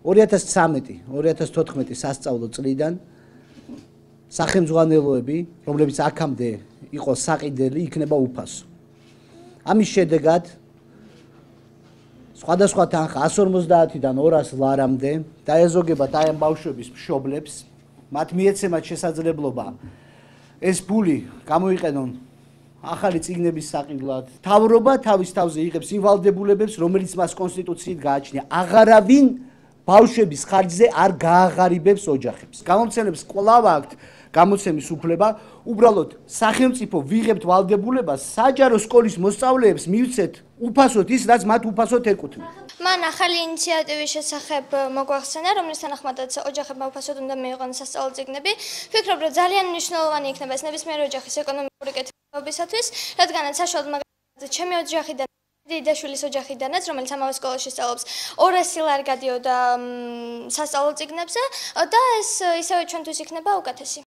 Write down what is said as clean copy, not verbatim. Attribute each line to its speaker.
Speaker 1: 2013-2014 სასწავლო წლიდან სახელმძღვანელოები, რომლებიც აქამდე იყო საყიდელი, იქნება უფასო. ამის შედეგად სხვადასხვა თანხა 150-დან 200 ლარამდე დაეზოგებათ აი ამ ბავშვების მშობლებს, მათ მიეცემათ შესაძლებლობა ეს ფული გამოიყენონ ახალი წიგნების საყიდლად. მთავრობა თავის თავზე იღებს იმ ვალდებულებებს, რომელიც მას კონსტიტუციით გააჩნია. აღარავინ ბავშვების ხარჯზე არ გააღარიბებს ოჯახებს. გამომცემლებს კვლავ აქვთ გამოცემის უფლება, უბრალოდ სახელმწიფო ვიღებთ ვალდებულებას საჯარო სკოლის მოსწავლეებს მივცეთ უფასოდ ის, რაც მათ უფასოდ ეკუთვნით.
Speaker 2: მან ახალი ინიციატივის შესახებ მოგვახსენა, რომლის თანახმადაც ოჯახებმა უფასოდ უნდა მიიღონ სასწავლო წიგნები. ვფიქრობ, რომ ძალიან მნიშვნელოვანი იქნება ეს ნებისმიერი ოჯახის ეკონომიკური კეთილდღეობისათვის, რადგანაც საშუალოდ მაგალითად ჩემი ოჯახიდან დედაშვილის ოჯახიდანაც, რომელიც ამავე სკოლაში სწავლობს, 200 ლარი გადიოდა სასწავლო წიგნებზე და ეს ისევე ჩვენთვის იქნება უკეთესი.